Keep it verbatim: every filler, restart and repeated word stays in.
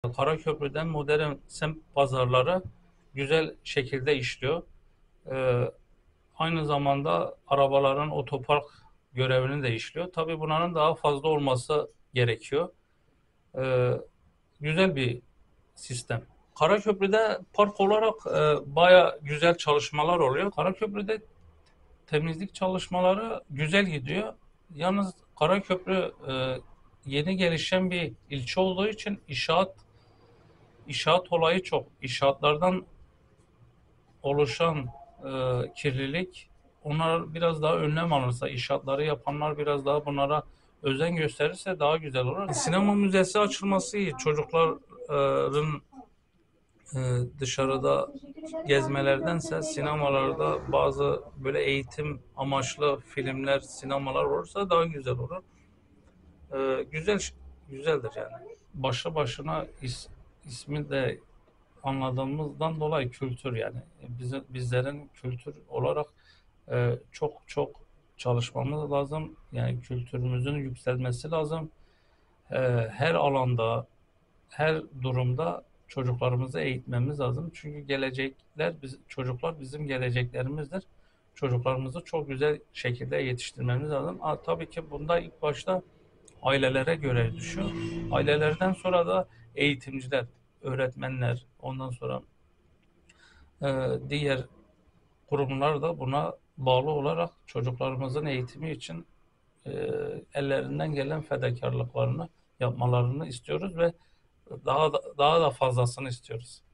Karaköprü'den modern semt pazarları güzel şekilde işliyor. Ee, Aynı zamanda arabaların otopark görevini de işliyor. Tabii bunların daha fazla olması gerekiyor. Ee, Güzel bir sistem. Karaköprü'de park olarak e, baya güzel çalışmalar oluyor. Karaköprü'de temizlik çalışmaları güzel gidiyor. Yalnız Karaköprü e, yeni gelişen bir ilçe olduğu için inşaat İnşaat olayı çok. İnşaatlardan oluşan e, kirlilik, onlar biraz daha önlem alırsa, inşaatları yapanlar biraz daha bunlara özen gösterirse daha güzel olur. Sinema müzesi açılması iyi. Çocukların e, dışarıda gezmelerdense sinemalarda bazı böyle eğitim amaçlı filmler, sinemalar olursa daha güzel olur. E, güzel güzeldir yani. Başlı başına is, ismi de anladığımızdan dolayı kültür yani bize, bizlerin kültür olarak e, çok çok çalışmamız lazım. Yani kültürümüzün yükselmesi lazım. E, her alanda, her durumda çocuklarımızı eğitmemiz lazım. Çünkü gelecekler, biz, çocuklar bizim geleceklerimizdir. Çocuklarımızı çok güzel şekilde yetiştirmemiz lazım. Ha, tabii ki bunda ilk başta ailelere göre düşüyor. Ailelerden sonra da eğitimciler, öğretmenler, ondan sonra e, diğer kurumlar da buna bağlı olarak çocuklarımızın eğitimi için e, ellerinden gelen fedakarlıklarını yapmalarını istiyoruz ve daha da, daha da fazlasını istiyoruz.